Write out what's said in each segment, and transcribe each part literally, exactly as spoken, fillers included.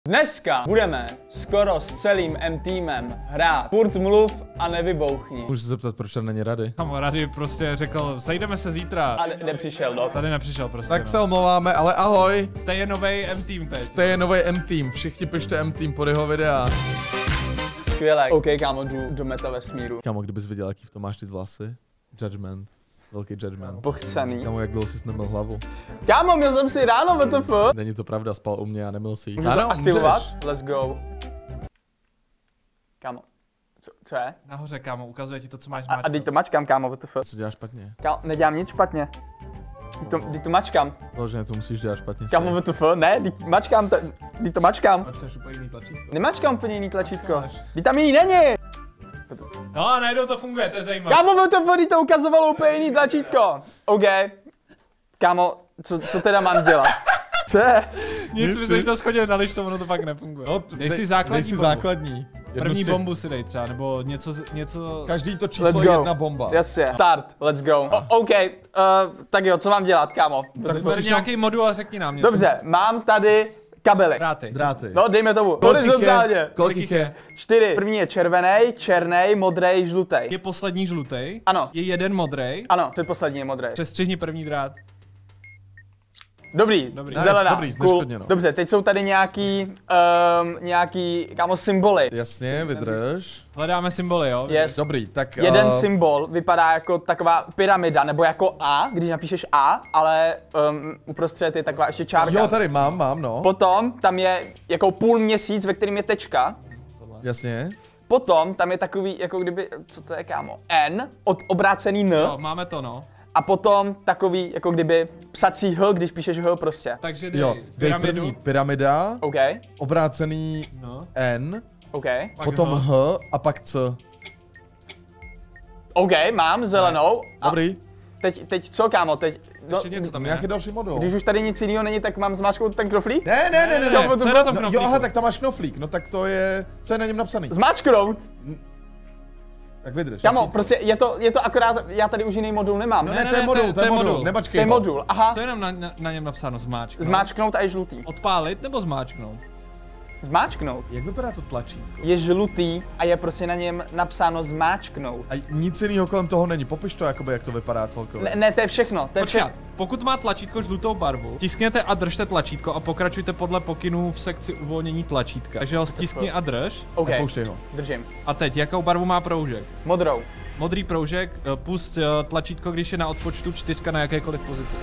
Dneska budeme skoro s celým M-teamem hrát Furt mluv a nevybouchni. Můžu se zeptat, proč tam není Rady? Kamo, Rady prostě řekl, sejdeme se zítra. A nepřišel, no. Tady nepřišel prostě. Tak no. se omlouváme, ale ahoj. Jste je novej M-team teď. Jste je novej M-team, všichni pište M-team pod jeho videa. Skvělé. OK, kámo, jdu do meta vesmíru. Kámo, kdybys viděl, jaký v tom máš ty vlasy? Judgment. Velký judgment. Pochcený. Kámo, jak dlouho jsi nemil hlavu? Kámo, měl jsem si ráno, W T F. Není to pravda, spal u mě a nemil si jí. Můžu to aktivovat? Let's go. Kámo, co, co je? Nahoře, kámo, ukazuje ti to, co máš A, zmáčknout. a teď to mačkám, kámo, W T F. Co děláš špatně? Kámo, nedělám nic špatně. Teď to, teď to mačkám. Vloženě to musíš dělat špatně. Kámo, W T F, ne, teď mačkám, teď to mačkám. Mačkáš úplně jiný tlačítko. Nemačkám úplně jiný tlačítko. Teď tam jiný není. No a najednou to funguje, to je zajímavé. Kámo, W T F, teď to ukazovalo úplně jiný tlačítko. OK. Kámo, co, co teda mám dělat? Co je? Nic, my se to schodili na lištu, ono to pak nefunguje. No, dej si základní dej si bombu. základní. První si... bombu si dej třeba, nebo něco, něco... Každý to Let's číslo go. jedna bomba. Jasně. Start, let's go. O, OK, uh, tak jo, co mám dělat, kámo? Tak Ber musíš nějaký modul a řekni nám něco. Dobře, mám tady kabely. Dráty. Dráty. No, dejme tomu. Kolik jich je? Horizontálně. Kolik jich je? Čtyři. První je červený, černý, modrý, žlutý. Je poslední žlutý. Ano. Je jeden modrej. Ano, předposlední je modrý. Přestřihni první drát. Dobrý, Dobrý. zelená, Nice, dobrý, cool. zneškodněno. Dobře, teď jsou tady nějaký, um, nějaký, kámo, symboly. Jasně, vydrž. Hledáme symboly, jo? Yes. Dobrý, tak... Jeden uh, symbol vypadá jako taková pyramida, nebo jako A, když napíšeš A, ale um, uprostřed je taková ještě čárka. Jo, tady mám, mám, no. Potom tam je jako půl měsíc, ve kterém je tečka. Jasně. Potom tam je takový, jako kdyby, co to je, kámo? N, od, obrácený N. Jo, máme to, no. A potom takový, jako kdyby psací H, když píšeš H prostě. Takže dej Jo, dej pyramidu. první pyramida, OK, obrácený No. N, OK. Pak potom H. H a pak C. OK, mám zelenou. A Dobrý. teď, teď co, kámo, teď, no, Ještě něco tam je. Nějaký další modul. když už tady nic jiného není, tak mám zmáčknout ten knoflík? Ne, ne, ne, ne, Ne, ne. ne, co je na tom No, jo, knoflíku? aha, tak tam máš knoflík, no tak to je, co je na něm napsaný? Zmáčknout? Tak vydrž. Kámo, jaký- prostě je to, je to akorát, já tady už jiný modul nemám. No Ne, ne, ne, to je ne, modul, to je modul, to nemačkej je ho. modul, aha. To je jenom na, na, na něm napsáno zmáčknout. Zmáčknout a je žlutý. Odpálit nebo zmáčknout? Zmáčknout. Jak vypadá to tlačítko? Je žlutý a je prostě na něm napsáno zmáčknout. A nic jiného kolem toho není, popiš to, jakoby, jak to vypadá celkově. Ne, ne, to je všechno, to je Počkat, všechno. pokud má tlačítko žlutou barvu, tiskněte a držte tlačítko a pokračujte podle pokynů v sekci uvolnění tlačítka. Takže ho stiskni a drž. OK, Pouštěj ho. držím. A teď, jakou barvu má proužek? Modrou. Modrý proužek, eh, pust eh, tlačítko, když je na odpočtu čtyřka na jakékoliv pozici.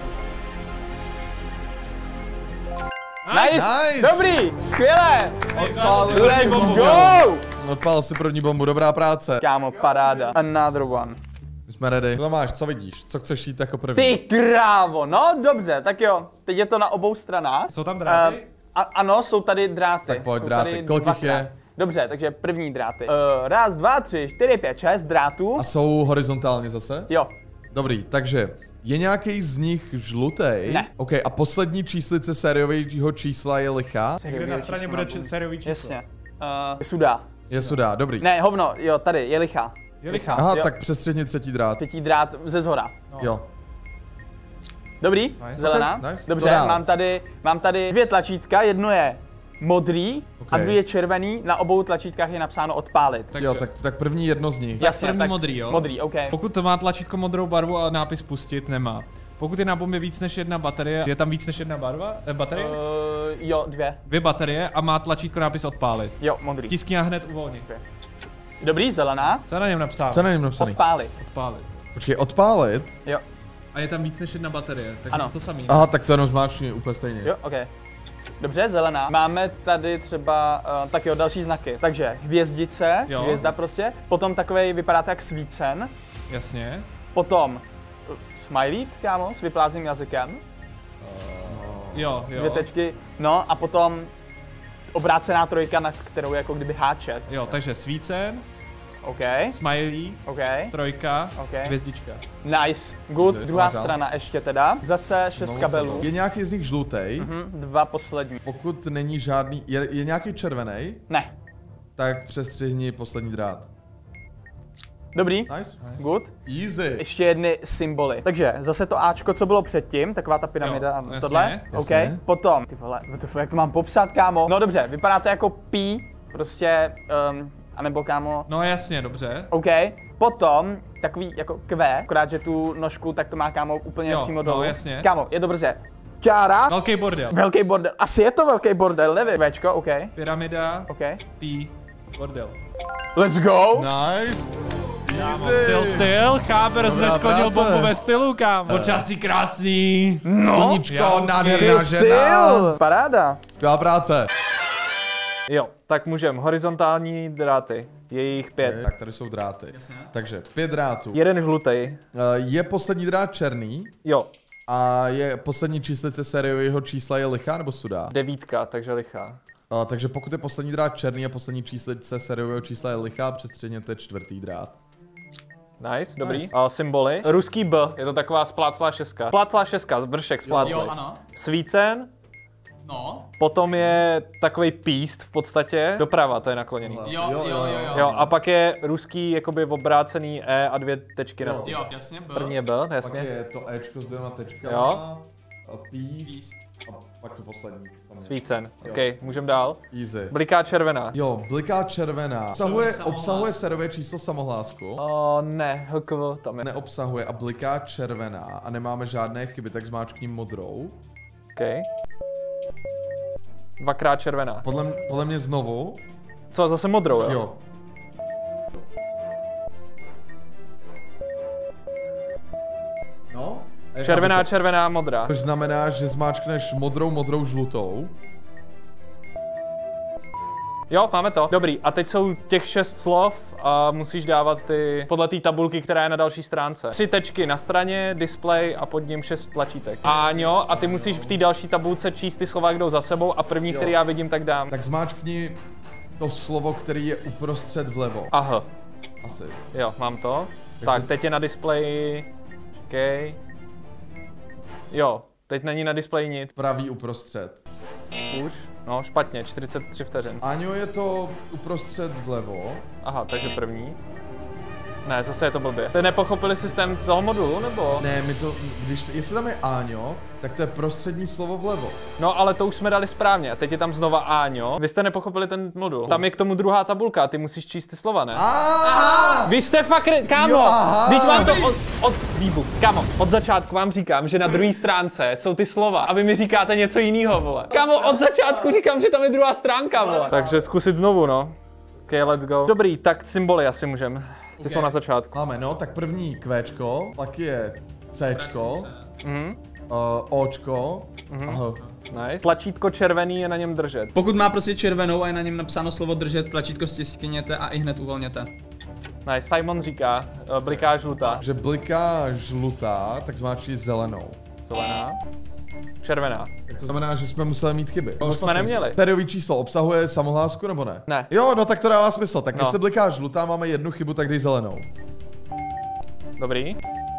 Nice! Nice! Dobrý! Skvělé! Odpál si Let's první bombu, go! Odpál si první bombu, dobrá práce. Kámo, paráda. Another one. My jsme ready. Co máš, co vidíš? Co chceš jít jako první? Ty krávo, no dobře, tak jo. Teď je to na obou stranách. Jsou tam dráty? Uh, a, ano, jsou tady dráty. Tak pojď, jsou dráty. tady Kolik jich je? dvakrát. Dobře, takže první dráty. Uh, raz, dva, tři, čtyři, pět, šest drátů. A jsou horizontálně zase? Jo. Dobrý, takže je nějaký z nich žlutý? Ne. OK, a poslední číslice sériového čísla je lichá? Někde na straně bude č- sériový číslo. Jasně. Uh, sudá. Je sudá, dobrý. Ne, hovno, jo, tady, je lichá. Je lichá. Aha, jo. tak přestředni třetí drát. Třetí drát ze zhora. No. Jo. Dobrý, Nice. zelená. Okay, nice. Dobře, Co dál? mám tady, mám tady dvě tlačítka, jedno je modrý a Okay. druhý je červený, na obou tlačítkách je napsáno odpálit. Tak Jo, tak, tak první jedno z nich. Jasně, první tak modrý, jo? Modrý, OK. Pokud to má tlačítko modrou barvu a nápis pustit, nemá. Pokud je na bombě víc než jedna baterie, je tam víc než jedna barva? Eh, baterie? Uh, jo, dvě. Dvě baterie a má tlačítko nápis odpálit. Jo, modrý. Tiskni a hned uvolni. Dobrý, zelená. Co je na něm napsáno? Co je na něm napsaný? Odpálit. Odpálit. Počkej, odpálit? Jo, A je tam víc než jedna baterie, tak Ano. je to samý. Aha, tak to jenom zmáčkni úplně stejně. jo, OK. Dobře, zelená. Máme tady třeba, uh, tak jo, další znaky. Takže hvězdice, Jo. hvězda prostě. Potom takovej vypadá to jak svícen. Jasně. Potom uh, smiley, kámo, s vyplázným jazykem. Jo, jo. Dvě tečky. No a potom obrácená trojka, na kterou je jako kdyby háček. Jo, takže svícen, OK, smiley, OK. trojka, Ok. hvězdička. Nice, good. Dobře, Druhá pojď dál. strana ještě teda. Zase šest No, kabelů. Je nějaký z nich žlutý? Hm, dva poslední. Pokud není žádný, je, je nějaký červený, Ne. tak přestřihni poslední drát. Dobrý. Nice. Good. Easy. Ještě jedny symboly. Takže zase to Ačko, co bylo předtím, taková ta pyramida, Jo, ano, jasně, tohle. jasně. OK. Potom, ty vole, what the fuck, jak to mám popsat, kámo? No dobře, vypadá to jako P, prostě, um, anebo kámo. No jasně, dobře. OK. Potom takový jako Q, akorát, že tu nožku, tak to má kámo úplně Jo, přímo no, dolů. jasně. Kámo, je to brze. Čára. Velký bordel. Velký bordel. Asi je to velký bordel, nevím. Včko, OK. Pyramida, OK. P, bordel. Let's go. Nice. Kámo, Easy. styl, styl, cháber Dobrá zneškodil práce. bombu ve stylu, kámo. Počasí krásný. No. Sluníčko, Já- nádherná Ty žena. styl. Paráda. Skvělá práce. Jo, tak můžem. Horizontální dráty. Je jich pět. Tak tady jsou dráty. Takže pět drátů. Jeden žlutej. Eh, Je poslední drát černý Jo, a je poslední číslice sériového čísla je lichá nebo sudá? devítka, takže lichá. Uh, takže pokud je poslední drát černý a poslední číslice sériového čísla je lichá, přestředněte čtvrtý drát. Nice, dobrý. Nice. A symboly. Ruský B, je to taková spláclá šestka. Spláclá šestka, vršek spláclý. Jo, ano. Svícen, No. potom je takový píst v podstatě. Doprava, to je nakloněný. Jo, jo, jo, jo. Jo, a pak je ruský jakoby obrácený E a dvě tečky na Jo. to. Jo, jasně, byl. První je B, Pak jasně. je to Ečko s dvěma tečkama, Jo. a píst, a pak to poslední. Tam je. Svícen, Jo. OK, můžem dál. Easy. Bliká červená. Jo, bliká červená. Obsahuje, samohlás. obsahuje sériové číslo samohlásku. O, ne, H K V tam je. Neobsahuje a bliká červená a nemáme žádné chyby, tak zmáčkním modrou. OK. Dvakrát červená. Podle, podle mě znovu. Co, zase modrou, jo? Jo. No. a jaká Červená, by to- červená, modrá. Což znamená, že zmáčkneš modrou, modrou, žlutou. Jo, máme to. Dobrý, a teď jsou těch šest slov a musíš dávat ty podle té tabulky, která je na další stránce. Tři tečky na straně, display a pod ním šest tlačítek. Áňo, a ty musíš v té další tabulce číst ty slova, jak jdou za sebou a první, který já vidím, tak dám. Tak zmáčkni to slovo, který je uprostřed vlevo. Aha, Asi. jo, mám to. Tak, teď je na displeji. Čekej. Jo, teď není na displeji nic. Pravý uprostřed. Už? No, špatně, čtyřicet tři vteřin. Aňo je to uprostřed vlevo. Aha, takže první. Ne, zase je to blbě. Ty nepochopili systém toho modulu, nebo? Ne, my to, když, jestli tam je Áňo, tak to je prostřední slovo vlevo. No, ale to už jsme dali správně. Teď je tam znova Áňo. Vy jste nepochopili ten modul. Tam je k tomu druhá tabulka a ty musíš číst ty slova, ne? Aha! Vy jste fakt, re- kámo, Jo, aha. teď vám to od, od výbuch, kámo, od začátku vám říkám, že na druhé stránce jsou ty slova a vy mi říkáte něco jiného, vole. Kámo, od začátku říkám, že tam je druhá stránka, vole. Takže zkusit znovu, no. Ok, let's go. Dobrý, tak symboly asi můžem. Ty okay. jsou na začátku. Máme, no, tak první Qčko, pak je Cčko, Mhm, uh, Očko, Mhm. aha. nice. Tlačítko červený je na něm držet. Pokud má prostě červenou a je na něm napsáno slovo držet, tlačítko stiskněte a i hned uvolněte. Nice, Simon říká, uh, bliká žlutá, Že bliká žlutá, tak zmáčkni zelenou. zelená, červená. To znamená, že jsme museli mít chyby. To jsme neměli. Sériový číslo obsahuje samohlásku nebo ne? Ne. Jo, no tak to dává smysl. Tak No. jestli bliká žlutá, máme jednu chybu, tak dej zelenou. Dobrý.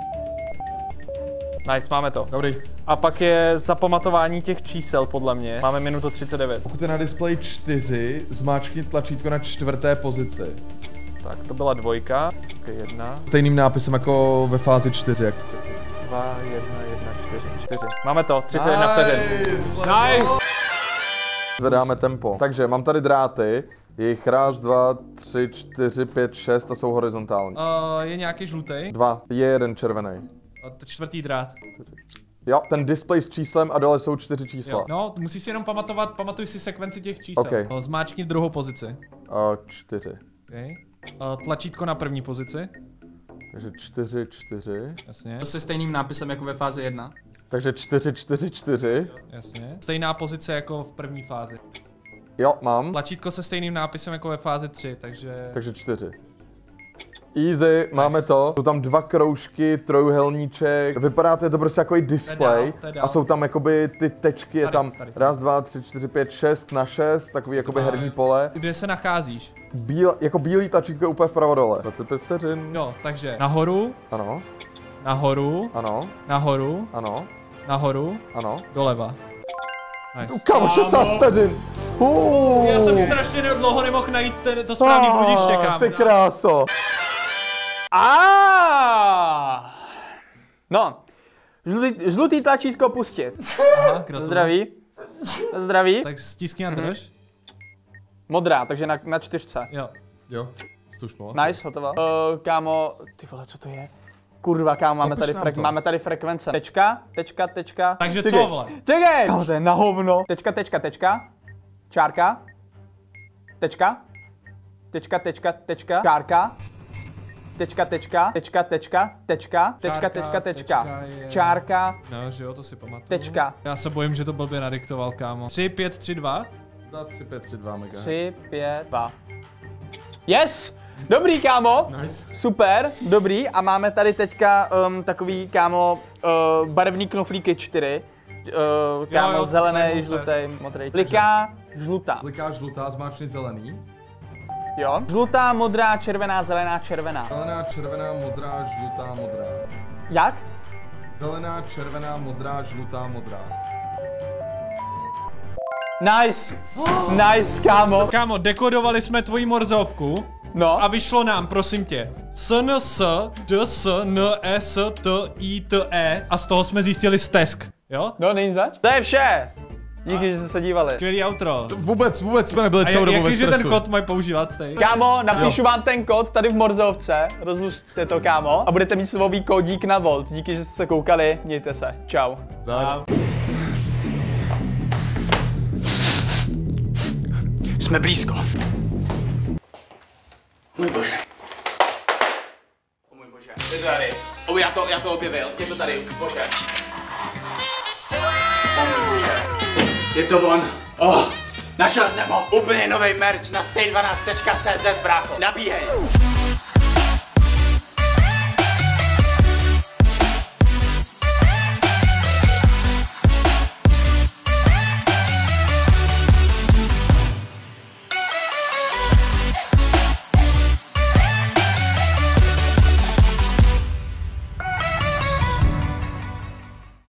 Nice, máme to. Dobrý. A pak je zapamatování těch čísel, podle mě. Máme minutu třicet devět. Pokud je na displeji čtyři, zmáčkni tlačítko na čtvrté pozici. Tak, to byla dvojka. Okay, jedna, Stejným nápisem jako ve fázi čtyři. Jak... dva, jedna, jedna, čtyři, čtyři. Máme to, třicet jedna vteřin. Nice! Zvedáme tempo. Takže mám tady dráty. Je jich raz, dva, tři, čtyři, pět, šest a jsou horizontální. Uh, je nějaký žlutý. Dva. Je jeden červený. Čtvrtý drát. Jo, ten display s číslem a dole jsou čtyři čísla. Jo. No, musíš si jenom pamatovat, pamatuj si sekvenci těch čísel. Okay. No, zmáčkni druhou pozici. Uh, čtyři. Okay. Uh, tlačítko na první pozici. Takže čtyři, čtyři. Jasně, Se stejným nápisem jako ve fázi jedna. Takže čtyři, čtyři, čtyři. jasně. Stejná pozice jako v první fázi. Jo, mám. Tlačítko se stejným nápisem jako ve fázi tři, takže... Takže čtyři. Easy, máme to. Jsou tam dva kroužky, trojuhelníček. Vypadá to, je to prostě jako display. To je dál, to je dál. A jsou tam jakoby ty tečky, je Tady, tam tady. raz, dva, tři, čtyři, pět, šest na šest, takový jakoby herní pole. Kde se nacházíš? Bíl, jako bílý tlačítko je úplně vpravo dole. dvacet pět vteřin. Jo, takže nahoru, Ano, nahoru, ano, nahoru, ano, nahoru, ano. doleva. Nice. Kámo, šedesát vteřin. Uh, Já jsem strašně dlouho nemohl najít ten, to správný bludiště, kámo. Jsi kráso. A. No. Žlutý, žlutý tlačítko pustit. Aha, Zdraví. Zdraví. Tak stiskni a drž. Modrá, takže na, na čtyřce. Jo. Jo, stužmo. Nice, hotovo. Uh, kámo, ty vole, co to je? Kurva, kámo, máme tady, frek- máme tady frekvence. Tečka, tečka, tečka. Takže Čekej. co, vole? Čekej! Kámo, to je na hovno. Tečka, tečka, tečka. Čárka. Tečka. Tečka, tečka, tečka. Čárka. Tečka, tečka, tečka, tečka, tečka, tečka, tečka, tečka, čárka, No, že jo, to si pamatuju. tečka. Já se bojím, že to blbě nadiktoval, kámo. tři, pět, tři, dva. tři, pět, tři, dva, mega. tři, pět, dva. Yes! Dobrý, kámo! Nice. Super, dobrý. A máme tady teďka um, takový, kámo, uh, barevný knoflíky čtyři. Uh, kámo, jo, to zelený, jsem žlutý, přes. modrý. Kliká, žlutá. Klikáš žlutá, zmáčkni zelený. Jo. Žlutá, modrá, červená, zelená, červená. Zelená, červená, modrá, žlutá, modrá. Jak? Zelená, červená, modrá, žlutá, modrá. Nice! Nice, kámo. Kámo, dekodovali jsme tvoji morzovku. No. A vyšlo nám, prosím tě, S N S, D S N E S T I T E a z toho jsme zjistili stesk, jo? No, není zač? To je vše. Díky, že jste se dívali. Skvělý outro. Vůbec, vůbec jsme nebyli A celou dobu jak ve je, že stresu. ten kód mají používat stej? Kámo, napíšu vám ten kód tady v Morzovce, rozlučte to, kámo, a budete mít slový kódík na Volt. Díky, že jste se koukali, mějte se. Čau. Tak. Jsme blízko. Můj bože. O můj bože. Je to tady. O, já to, já to objevil. Je to tady. Bože. O můj bože. Je to on. Oh, našel jsem ho. Úplně nový merch na stay dvanáct tečka cé zet, brácho. Nabíhej.